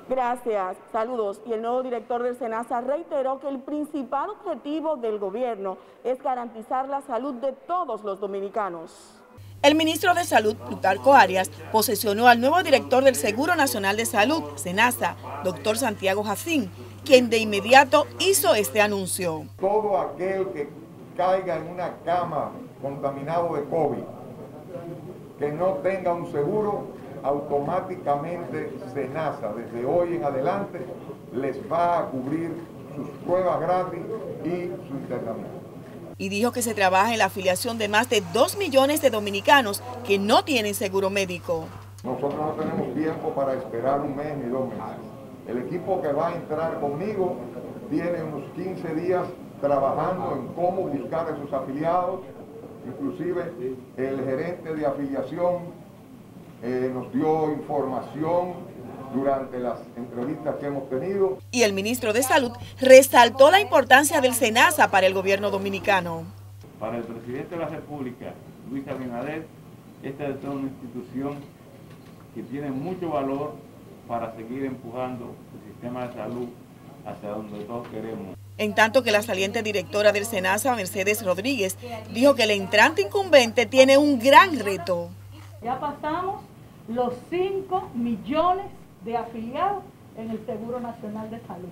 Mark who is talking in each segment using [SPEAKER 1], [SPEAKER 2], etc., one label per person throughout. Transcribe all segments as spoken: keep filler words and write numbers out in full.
[SPEAKER 1] Gracias, saludos. Y el nuevo director del SENASA reiteró que el principal objetivo del gobierno es garantizar la salud de todos los dominicanos.
[SPEAKER 2] El ministro de Salud, Plutarco Arias, posesionó al nuevo director del Seguro Nacional de Salud, SENASA, doctor Santiago Jacín, quien de inmediato hizo este anuncio.
[SPEAKER 3] Todo aquel que caiga en una cama contaminado de COVID, que no tenga un seguro, automáticamente SENASA, desde hoy en adelante, les va a cubrir sus pruebas gratis y su internamiento.
[SPEAKER 2] Y dijo que se trabaja en la afiliación de más de dos millones de dominicanos que no tienen seguro médico.
[SPEAKER 3] Nosotros no tenemos tiempo para esperar un mes ni dos meses. El equipo que va a entrar conmigo tiene unos quince días trabajando en cómo buscar a sus afiliados. Inclusive el gerente de afiliación eh, nos dio información durante las entrevistas que hemos tenido.
[SPEAKER 2] Y el ministro de Salud resaltó la importancia del SENASA para el gobierno dominicano.
[SPEAKER 4] Para el presidente de la República, Luis Abinader, esta es una institución que tiene mucho valor para seguir empujando el sistema de salud hacia donde todos queremos.
[SPEAKER 2] En tanto que la saliente directora del SENASA, Mercedes Rodríguez, dijo que el entrante incumbente tiene un gran reto.
[SPEAKER 5] Ya pasamos los cinco millones de afiliados en el Seguro Nacional de Salud.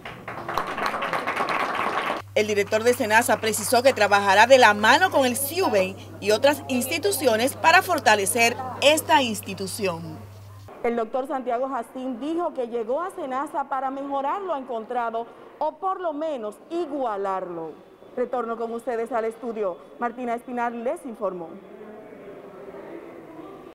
[SPEAKER 2] El director de SENASA precisó que trabajará de la mano con el CIUBEI y otras instituciones para fortalecer esta institución.
[SPEAKER 1] El doctor Santiago Jacín dijo que llegó a SENASA para mejorar lo encontrado o por lo menos igualarlo. Retorno con ustedes al estudio. Martina Espinar les informó.